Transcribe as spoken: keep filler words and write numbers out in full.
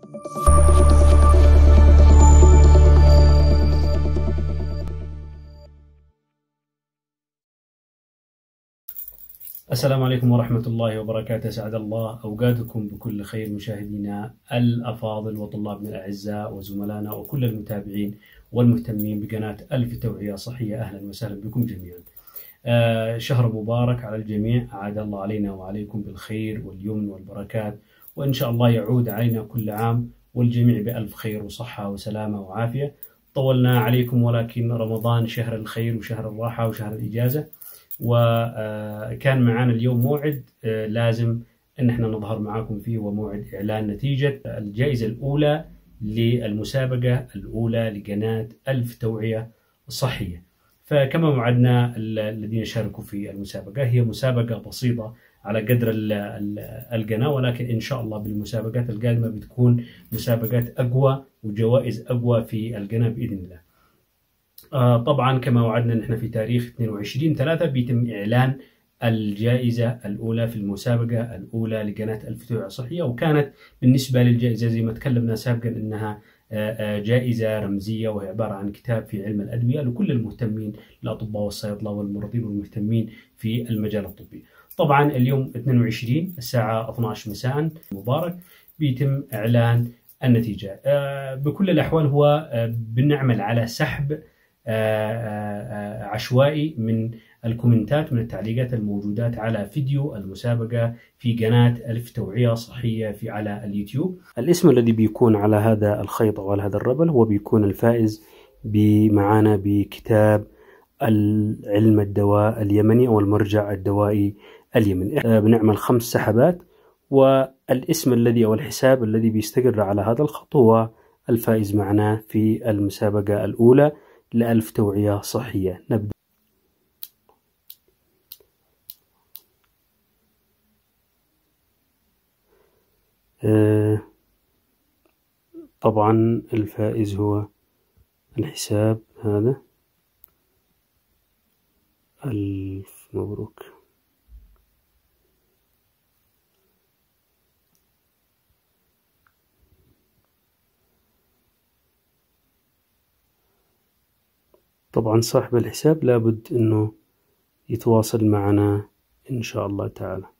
السلام عليكم ورحمة الله وبركاته. سعد الله أوقاتكم بكل خير مشاهدينا الأفاضل وطلابنا الأعزاء وزملائنا وكل المتابعين والمهتمين بقناة ألف توعية صحية. أهلا وسهلا بكم جميعا. آه شهر مبارك على الجميع، أعاد الله علينا وعليكم بالخير واليمن والبركات، وإن شاء الله يعود علينا كل عام والجميع بألف خير وصحة وسلامة وعافية. طولنا عليكم، ولكن رمضان شهر الخير وشهر الراحة وشهر الإجازة، وكان معنا اليوم موعد لازم ان احنا نظهر معاكم فيه، وموعد اعلان نتيجة الجائزة الاولى للمسابقة الاولى لقناة ألف توعية صحية. فكما وعدنا الذين شاركوا في المسابقة، هي مسابقة بسيطة على قدر القناة، ولكن ان شاء الله بالمسابقات القادمة بتكون مسابقات اقوى وجوائز اقوى في القناة باذن الله. آه طبعا كما وعدنا نحن في تاريخ اثنين وعشرين ثلاثة بيتم إعلان الجائزة الأولى في المسابقة الأولى لقناة ألف توعية صحية، وكانت بالنسبة للجائزة زي ما تكلمنا سابقا أنها جائزة رمزية، وهي عبارة عن كتاب في علم الأدوية لكل المهتمين، الأطباء والصيادلة والممرضين والمهتمين في المجال الطبي. طبعا اليوم اثنين وعشرين الساعة اثني عشر مساء مبارك بيتم إعلان النتيجة. آه بكل الأحوال هو آه بنعمل على سحب عشوائي من الكومنتات، من التعليقات الموجودات على فيديو المسابقة في قناة ألف توعية صحية في على اليوتيوب. الاسم الذي بيكون على هذا الخيط أو على هذا الربل هو بيكون الفائز معنا بكتاب علم الدواء اليمني أو المرجع الدوائي اليمني. بنعمل خمس سحبات، والاسم الذي أو الحساب الذي بيستقر على هذا الخط هو الفائز معنا في المسابقة الأولى لألف توعية صحية. نبدأ. آه طبعا الفائز هو الحساب هذا. ألف مبروك. طبعا صاحب الحساب لابد أنه يتواصل معنا إن شاء الله تعالى.